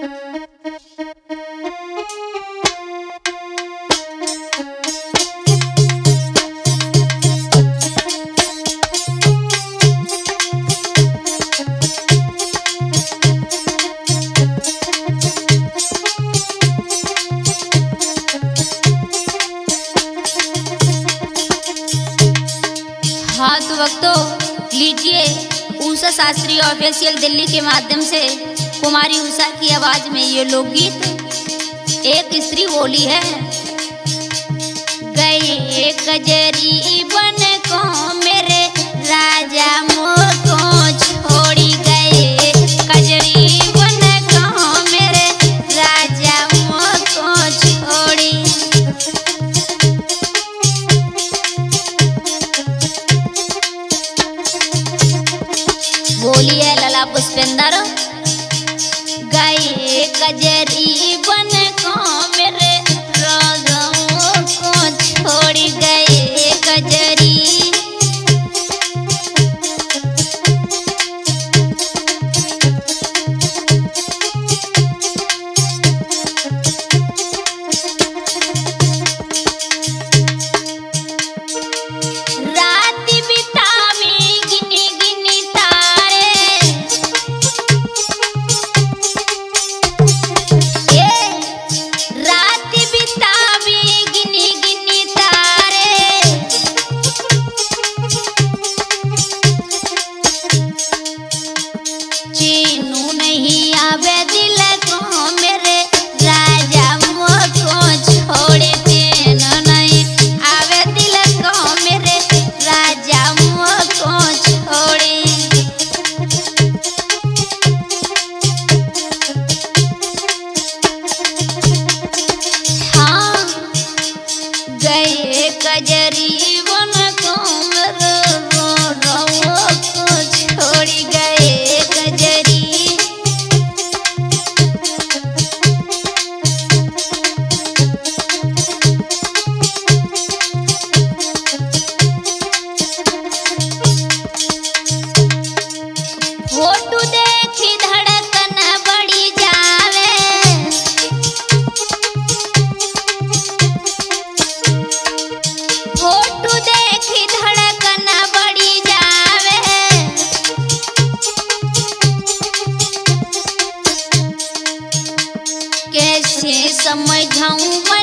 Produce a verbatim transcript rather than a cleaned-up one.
हाँ तो वक्तों लीजिए उषा शास्त्री ऑफिशियल दिल्ली के माध्यम से कुमारी उषा की आवाज में ये लोकगीत एक स्त्री बोली है। गए कजरी बन को मेरे राजा मोको छोड़ी गए, कजरी बन को मेरे राजा मोको छोड़ी। बोली है लला पुष्पेंद्र। गए कजरी बन को मेरे राजा को छोड़ गए कजरी। कजरी बन को मेरे राजा को छोड़ गए कजरी। फोटो देखी धड़कन बढ़ी जावे, फोटो देखी धड़कन बढ़ी जावे। कैसे समझाऊं मैं